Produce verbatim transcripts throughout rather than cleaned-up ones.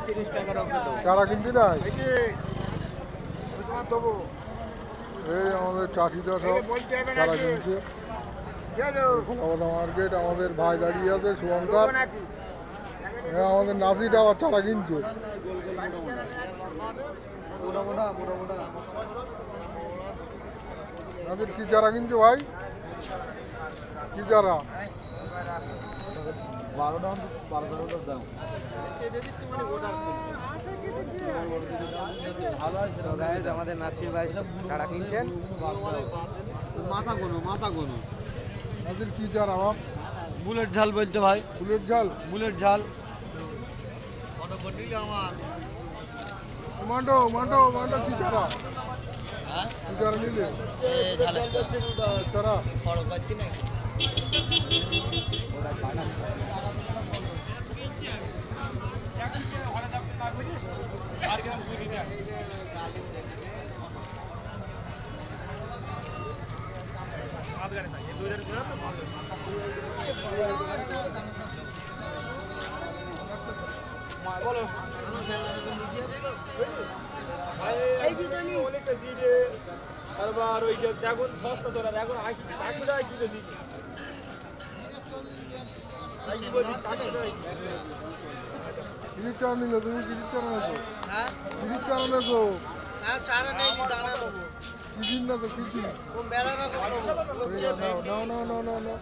চারা কিনতে নাই এই আমাদের চাষিরা সব চারা কিনছে কলাপাতা মার্কেট। আমাদের ভাই দাঁড়িয়ে আছে শুভঙ্কর, আমাদের নাসিটা আবার চারা কিনছে। নাসির কি চারা কিনছো ভাই? কি চারা? বারোটা বারো তেরোটার দাম আমাদের নাসির ভাই চারা কিনছেন। মাথা গোনো মাথা গোনো নাসির কি চারা বাপ? বুলেট ঝাল বলতে ভাই, বুলেট ঝাল বুলেট ঝাল মান্ডো মান্ডো মান্ডো কি চারা? কি চারা নিলে চারা? কিরিট চারা নিলে তুমি? কিরিট চারা নেছো? কিরিট চারা নেছো? কিরিট না তো কিরিট নাও নাও নাও নাও নাও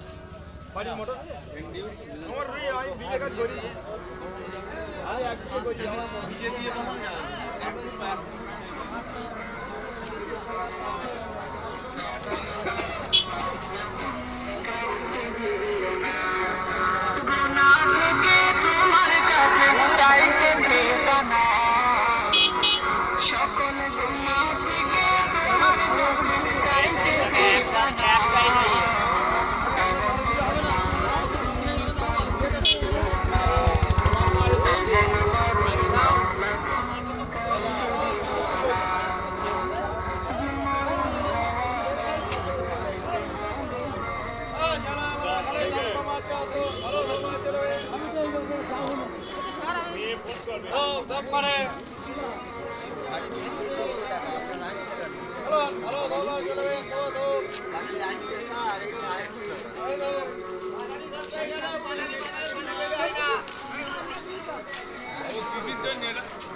This is the